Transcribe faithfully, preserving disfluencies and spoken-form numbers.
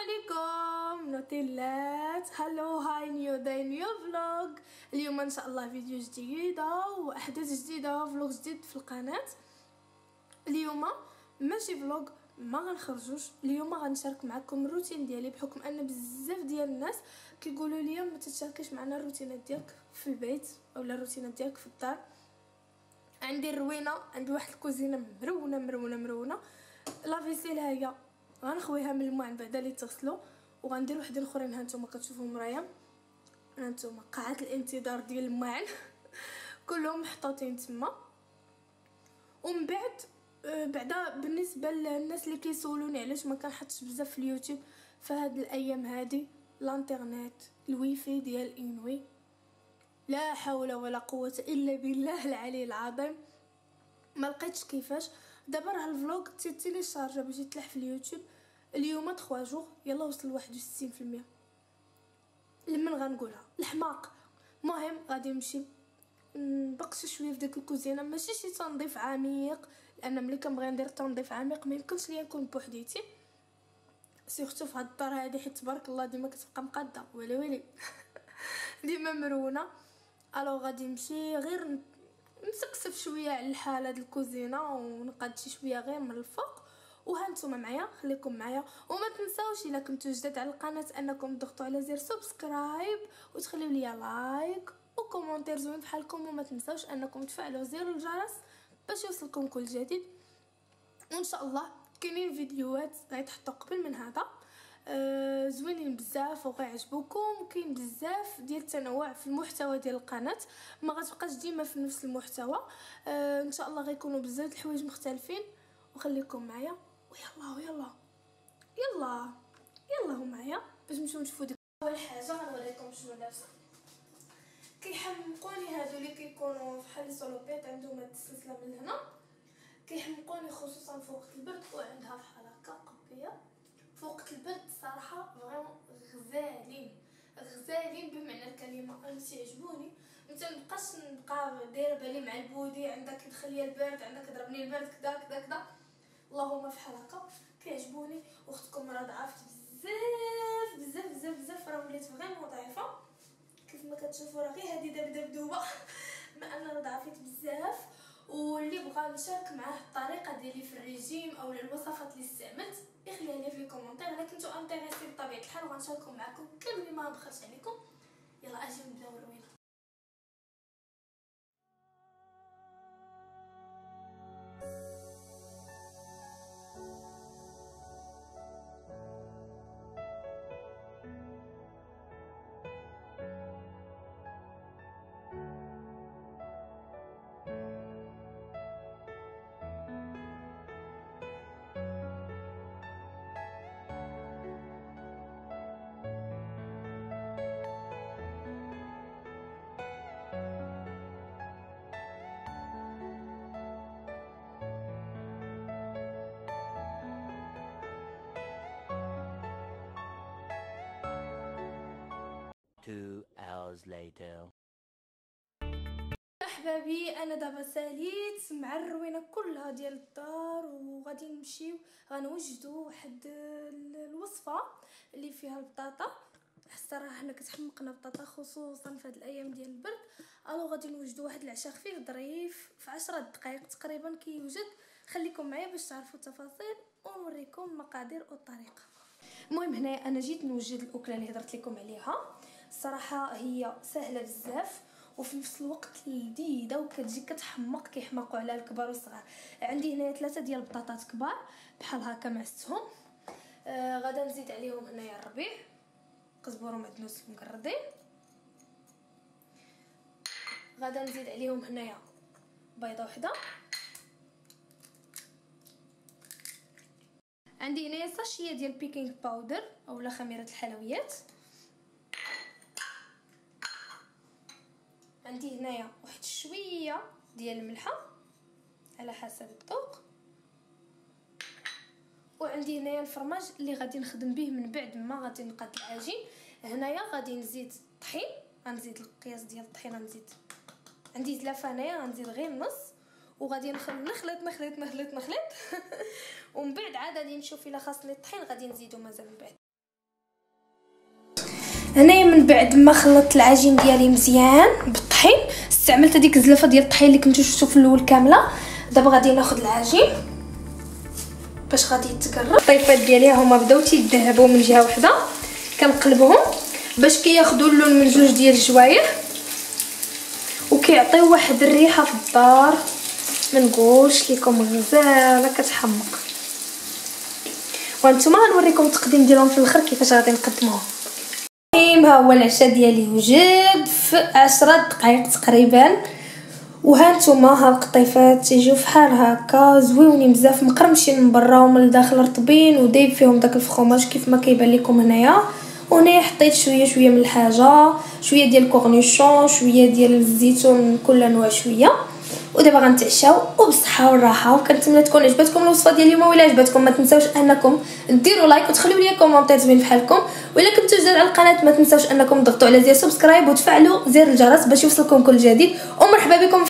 عليكم نوتيلات. هلو هاي نيو داي نيو فلوغ. اليوم ان شاء الله فيديو جديده واحداث جديده فلوغ جديد في القناه. اليوم ماشي فلوغ، ما غنخرجوش اليوم، غنشارك معكم الروتين ديالي بحكم ان بزاف ديال الناس كيقولوا لي ما تتشاركيش معنا الروتينات ديالك في البيت اولا الروتينات ديالك في الدار. عندي الروينه، عندي واحد الكوزينه مرونه مرونه مرونه. لا فيسيل هي غنخويها من الماء بعدا اللي تغسلوا، وغندير وحدين اخرين ها نتوما كتشوفوا مرايا. ها نتوما قاعه الانتظار ديال الماعن كلهم محطوطين تما. ومن بعد بعدا بالنسبه للناس اللي كيسولوني علاش ما كنحطش بزاف في اليوتيوب فهاد الايام هادي، الانترنت الويفي ديال انوي لا حول ولا قوه الا بالله العلي العظيم، ما لقيتش كيفاش. دابا راه الفلوغ تيتيلي شارجا باش يتلح في اليوتيوب اليوم ثلاثة جوغ يلا وصل واحد وستين في المية. لمن غنقولها الحماق. المهم غادي نمشي نبقش شويه في ديك الكوزينه، ماشي شي تنظيف عميق لان ملي كنبغي ندير تنظيف عميق ما يمكنش ليا نكون بوحديتي سيرتو في هاد الدار هادي، حيت تبارك الله ديما كتبقى مقاده ويلي ويلي ديما مرونه. الو غادي نمشي غير نسقسف شويه على الحال هاد الكوزينه ونقاد شي شويه غير من الفوق. وها نتوما معايا، خليكم معايا وما تنساوش الا كنتو جداد على القناه انكم تضغطوا على زر سبسكرايب وتخليو ليا لايك وكومونتير زوين بحالكم، وما تنساوش انكم تفعلوا زر الجرس باش يوصلكم كل جديد. وان شاء الله كاينين فيديوهات غيتحطوا قبل من هذا آه زوينين بزاف وغيعجبوكم، وكاين بزاف ديال التنوع في المحتوى ديال القناه، ما غتبقاش ديما في نفس المحتوى. آه ان شاء الله غيكونوا بزاف الحوايج مختلفين، وخليكم معايا ويلا ويلا يلا يلا هم معايا باش نمشيو نشوفوا ديك. اول حاجه غنوريكم شنو لابسه. كيحمقوني هادو اللي كيكونوا بحال السلوبيط عندهم هاد السلسله من هنا، كيحمقوني خصوصا في وقت البرد. وعندها بحال هكا قبيه في وقت البرد. الصراحه فريمون غزالين غزالين بمعنى الكلمه، انا تيعجبوني. ما تنبقاش نبقى دايره بالي مع البودي عندك يدخل ليا البرد عندك يضربني البرد كذا كذا كذا. اللهم فحال هكا كيعجبوني. واختكم راه ضعفت بزاف بزاف بزاف بزاف، راه وليت فريمون ضعيفه كيف ما كتشوفوا. راه غير هذه دابا دبدوبه ما انا راه ضعفت بزاف. واللي بغى نشارك معاه الطريقه ديالي في الريجيم او الوصفات اللي استعملت يخليها لي في الكومونتير. الا كنتو انتريسي بطبيعه الحال وغنشاركهم معكم كامل ما نبخلش عليكم. يلا اجي نبداو الروينه. Two hours later. احبابي انا دابا ساليت مع الروينه كلها ديال الدار، وغادي نمشيو غنوجدوا واحد الوصفه اللي فيها البطاطا. الصراحه حنا كتحمقنا بطاطا خصوصا في هاد الايام ديال البرد. الو غادي نوجدوا واحد العشاء خفيف ظريف في عشرة دقائق تقريبا كيوجد. خليكم معايا باش تعرفوا التفاصيل ونوريكم المقادير والطريقه. المهم هنايا انا جيت نوجد الاكله اللي هضرت لكم عليها. الصراحه هي سهله بزاف وفي نفس الوقت لذيذه وكتجي كتحمق، كيحمقوا على الكبار والصغار. عندي هنايا ثلاثه ديال البطاطات كبار بحال هكا معستهم. آه غادا نزيد عليهم هنايا الربيع، قزبر ومعدنوس مقردين. غادا نزيد عليهم هنايا بيضه وحده. عندي هنايا ساشيه ديال بيكينغ باودر اولا خميره الحلويات. عندي هنايا واحد شويه ديال الملحه على حسب الذوق. وعندي هنايا الفرماج اللي غادي نخدم به من بعد ما غادي نقاد العجين. هنايا غادي نزيد الطحين، غنزيد القياس ديال الطحين، غنزيد عندي زلافه هنايا غنزيد غير نص، وغادي نخلط نخلط نخلط نخلط نخلط ومن بعد عاد غادي نشوف الا خاصني الطحين غادي نزيدو مازال من بعد. هنايا من بعد ما خلطت العجين ديالي مزيان بالطحين، استعملت هذيك الزلفه ديال الطحين اللي كنتو شفتو في الاول كامله. دابا غادي ناخذ العجين باش غادي يتقرب. الطيفات ديالي هما بداو تيذهبوا من جهه واحده، كنقلبهم باش كياخذوا اللون من جوج ديال الجوايح وكيعطيو واحد الريحه في الدار ما نقولش لكم غزاله كتحمق. وانتم غنوريكم التقديم ديالهم في الاخر كيفاش غادي نقدموهم. ها هو العشاء ديالي وجد في عشرة دقائق تقريبا. وهانتوما ها القطيفات تيجيو فحال هكا زويونين بزاف، مقرمشين من برا ومن الداخل رطبين ودايب فيهم داك الفخوماج كيف ما كيبان لكم هنايا. وهنايا حطيت شويه شويه من الحاجه، شويه ديال الكورنيشون، شويه ديال الزيتون، كل نوع شويه. ودابا غنتعشاو وبالصحه والراحه. وكنتمنى تكون عجبتكم الوصفه ديال اليوم، ولا عجبتكم ما تنساوش انكم ديروا لايك وتخليو لي كومونتير زوين بحالكم. ولا كنتو جداد على القناه ما تنساوش انكم تضغطوا على زر سبسكرايب وتفعلوا زر الجرس باش يوصلكم كل جديد. ومرحبا بكم.